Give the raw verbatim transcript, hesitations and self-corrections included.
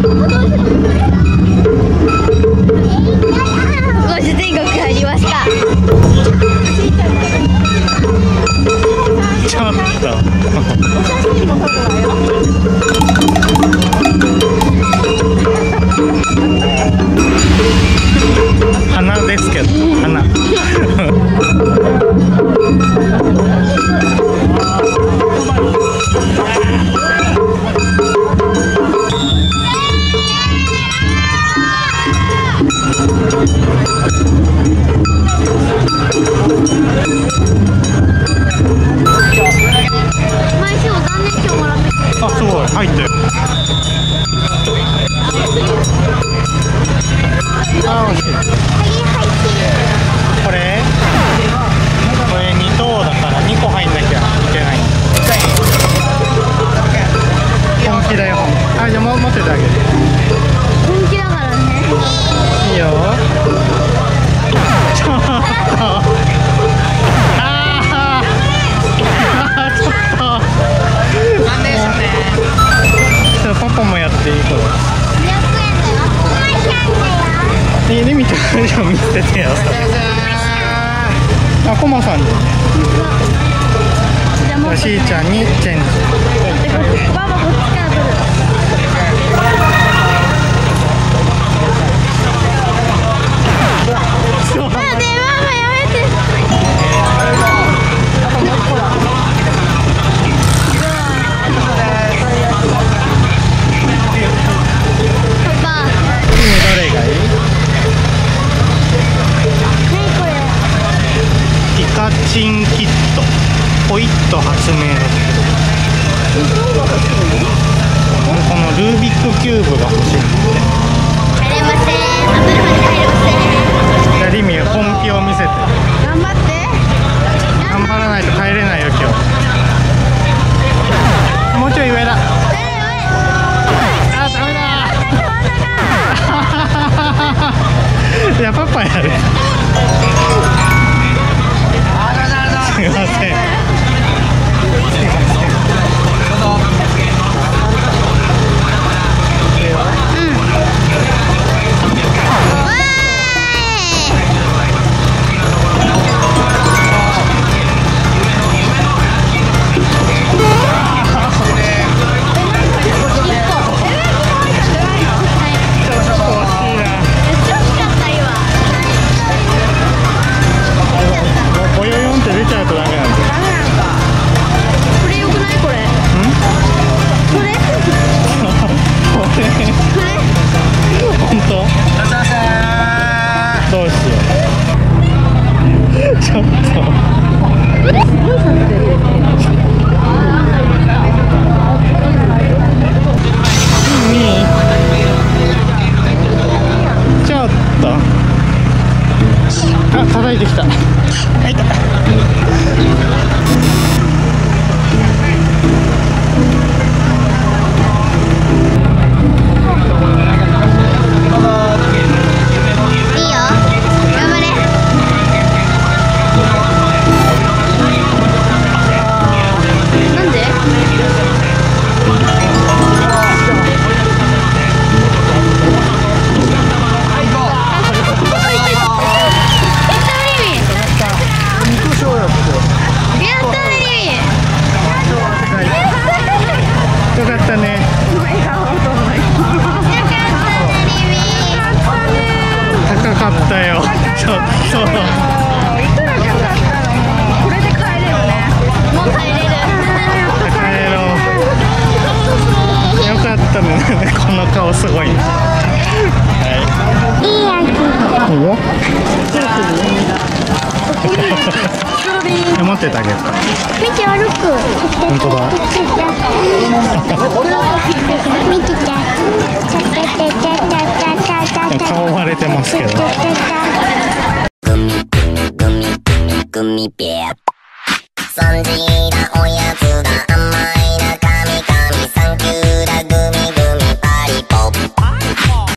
ご主人国入りました。 ちょっと花ですけど、花あ、すごい、入ってる。あ、惜しい。これこれに等だからにこ入んなきゃいけない。本気だよ。あ、じゃあも持っててあげる。 本気だからね。 いいよ。ちょっとああちょっとなんでしょうね。ちょっとパパもやっていいこれ。え、レミちゃんじゃ見せてよ。あ、コマさんで。よしーちゃんにチェンジ。 ママこっちから取る。 そう。 待って、ママやめて。パパ。 どれがいい？ 何これ？ ピカチンキット。ポイッと発明だって。このルービックキューブが欲しい。 入れません。ハブルまで入れません。 じゃあリミ本気を見せて。 頑張って。 頑張らないと帰れないよ今日。もうちょい上だ。あ、ダメだ。じゃあパパやる。すいません。ボヨヨンって出ちゃうとダメなんだ。 これよくないこれ？ん？これ？これ？ 本当？どうしよう。ちょっと。 これすごい撮ってる。 ちょっと。あ、叩いてきた。はい、よかったね。高かったよ。ちょっと。 いくらかかったのもこれで帰れるね。もう帰れる。 帰ろう。よかったね。この顔すごい。はい。いいやつ。いいよ。持っててあげるか。 見て歩く。 本当だ。 見てた。 顔割れてますけど。 グミグミグミペア。さんじだおやつだ。